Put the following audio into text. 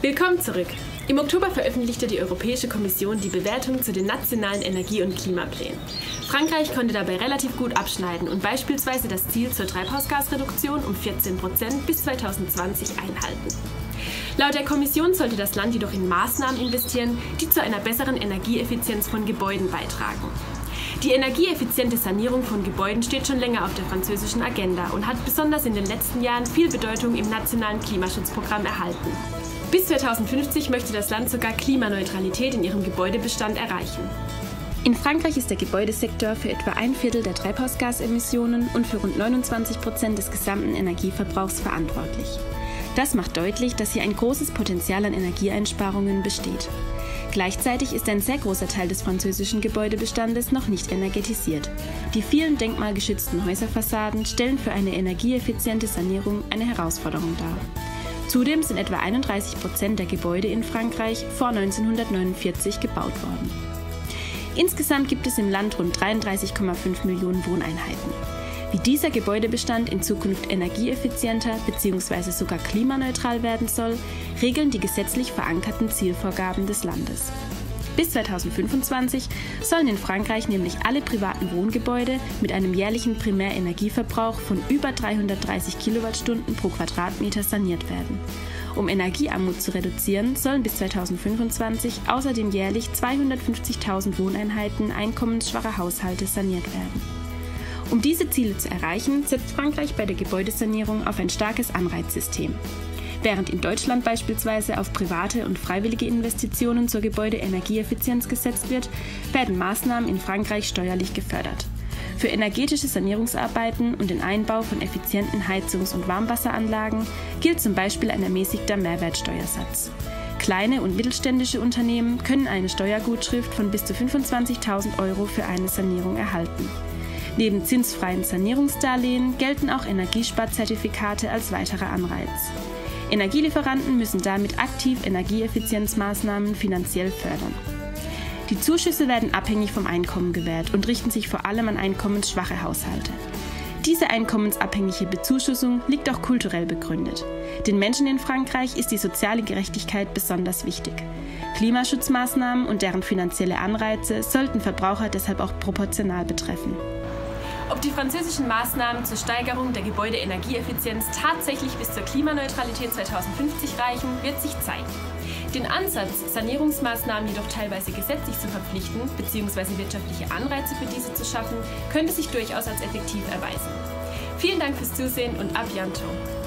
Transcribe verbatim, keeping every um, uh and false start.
Willkommen zurück! Im Oktober veröffentlichte die Europäische Kommission die Bewertung zu den nationalen Energie- und Klimaplänen. Frankreich konnte dabei relativ gut abschneiden und beispielsweise das Ziel zur Treibhausgasreduktion um vierzehn Prozent bis zweitausendzwanzig einhalten. Laut der Kommission sollte das Land jedoch in Maßnahmen investieren, die zu einer besseren Energieeffizienz von Gebäuden beitragen. Die energieeffiziente Sanierung von Gebäuden steht schon länger auf der französischen Agenda und hat besonders in den letzten Jahren viel Bedeutung im nationalen Klimaschutzprogramm erhalten. Bis zweitausendfünfzig möchte das Land sogar Klimaneutralität in ihrem Gebäudebestand erreichen. In Frankreich ist der Gebäudesektor für etwa ein Viertel der Treibhausgasemissionen und für rund neunundzwanzig Prozent des gesamten Energieverbrauchs verantwortlich. Das macht deutlich, dass hier ein großes Potenzial an Energieeinsparungen besteht. Gleichzeitig ist ein sehr großer Teil des französischen Gebäudebestandes noch nicht energetisiert. Die vielen denkmalgeschützten Häuserfassaden stellen für eine energieeffiziente Sanierung eine Herausforderung dar. Zudem sind etwa einunddreißig Prozent der Gebäude in Frankreich vor neunzehnhundertneunundvierzig gebaut worden. Insgesamt gibt es im Land rund dreiunddreißig Komma fünf Millionen Wohneinheiten. Wie dieser Gebäudebestand in Zukunft energieeffizienter bzw. sogar klimaneutral werden soll, regeln die gesetzlich verankerten Zielvorgaben des Landes. Bis zweitausendfünfundzwanzig sollen in Frankreich nämlich alle privaten Wohngebäude mit einem jährlichen Primärenergieverbrauch von über dreihundertdreißig Kilowattstunden pro Quadratmeter saniert werden. Um Energiearmut zu reduzieren, sollen bis zweitausendfünfundzwanzig außerdem jährlich zweihundertfünfzigtausend Wohneinheiten einkommensschwacher Haushalte saniert werden. Um diese Ziele zu erreichen, setzt Frankreich bei der Gebäudesanierung auf ein starkes Anreizsystem. Während in Deutschland beispielsweise auf private und freiwillige Investitionen zur Gebäudeenergieeffizienz gesetzt wird, werden Maßnahmen in Frankreich steuerlich gefördert. Für energetische Sanierungsarbeiten und den Einbau von effizienten Heizungs- und Warmwasseranlagen gilt zum Beispiel ein ermäßigter Mehrwertsteuersatz. Kleine und mittelständische Unternehmen können eine Steuergutschrift von bis zu fünfundzwanzigtausend Euro für eine Sanierung erhalten. Neben zinsfreien Sanierungsdarlehen gelten auch Energiesparzertifikate als weiterer Anreiz. Energielieferanten müssen damit aktiv Energieeffizienzmaßnahmen finanziell fördern. Die Zuschüsse werden abhängig vom Einkommen gewährt und richten sich vor allem an einkommensschwache Haushalte. Diese einkommensabhängige Bezuschussung liegt auch kulturell begründet. Den Menschen in Frankreich ist die soziale Gerechtigkeit besonders wichtig. Klimaschutzmaßnahmen und deren finanzielle Anreize sollten Verbraucher deshalb auch proportional betreffen. Ob die französischen Maßnahmen zur Steigerung der Gebäudeenergieeffizienz tatsächlich bis zur Klimaneutralität zweitausendfünfzig reichen, wird sich zeigen. Den Ansatz, Sanierungsmaßnahmen jedoch teilweise gesetzlich zu verpflichten bzw. wirtschaftliche Anreize für diese zu schaffen, könnte sich durchaus als effektiv erweisen. Vielen Dank fürs Zusehen und à bientôt!